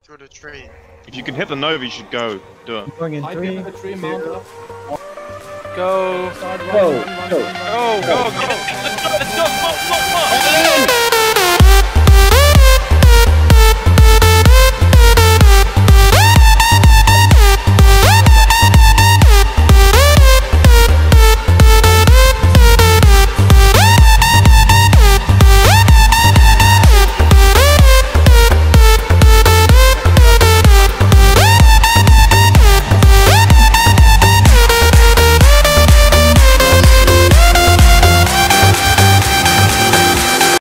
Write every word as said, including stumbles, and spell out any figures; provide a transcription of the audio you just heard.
Through the tree. If you can hit the Nova, you should go. Do it. Going in I three, hit the tree, mount two, up. Go. Start, run, Go, run, run, go. run, run. Go, go, go. Let's go, let's go, let's go.